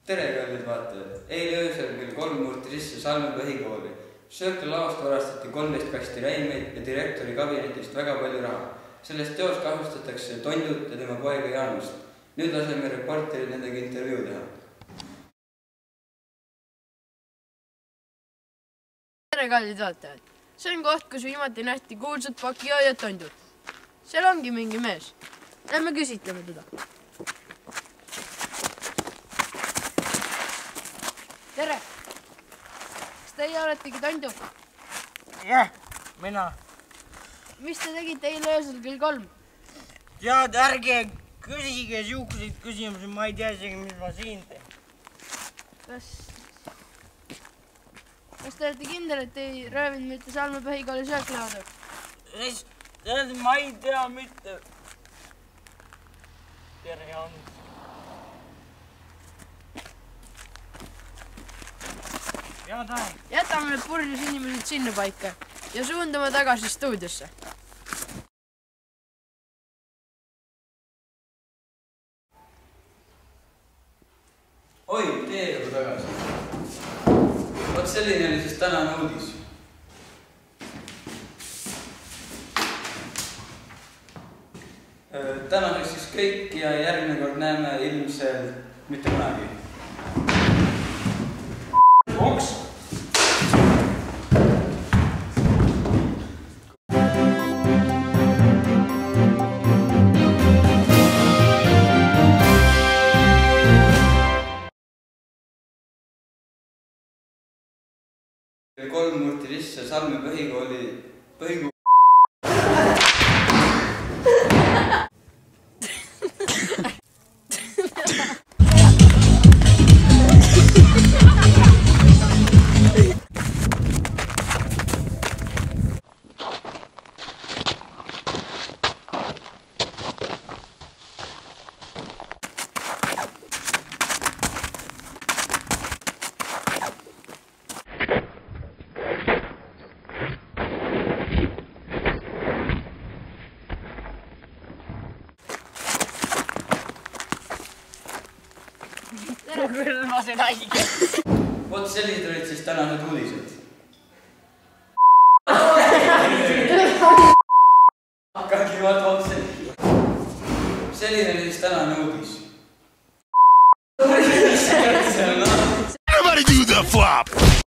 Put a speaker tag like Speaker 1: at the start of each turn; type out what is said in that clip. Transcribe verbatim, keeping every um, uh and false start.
Speaker 1: tere, kallid vaatajad! Eile öösel kell kolm murti sisse Salme põhikooli. Söökla lavast varastati kolmteist kasti räimeid ja direktori kabinetist väga palju raha. Sellest teost kahjustatakse Tondut ja tema poega Jaanust. Nüüd laseme reporteril nendega intervjuu teha.
Speaker 2: Tere, kallid vaatajad! See on koht, kus viimati nähti kuulsat Pakiao ja Tondut. Seal ongi mingi mees. Lähme küsitleme teda. Tere! Kas teie oletegi Tondu?
Speaker 3: Jah, mina.
Speaker 2: Mis te tegite eile öösel kell kolm?
Speaker 3: Tead, ärge küsige siukuseid küsimusi, ma ei tea isegi, mis ma siin teen.
Speaker 2: Kas... Kas te olete kindel, et ei röövinud mitte Salme põhikooli sööklauda?
Speaker 3: Tead, ma ei tea mitte. Tere, Jaanus. Head aeg.
Speaker 2: Jätame need purjus inimesed sinna paika ja suundume tagasi stuudiosse.
Speaker 1: Oi, teiega tagasi. Vot selline oli siis tänane uudis. Tänaseks siis kõik ja järgmine kord näeme ilmselt mitte kunagi. Oks! kolm murti sisse Salme põhikooli põhikooli
Speaker 3: Küll ma sen haige.
Speaker 1: Vot sellised olid siis tänased uudised.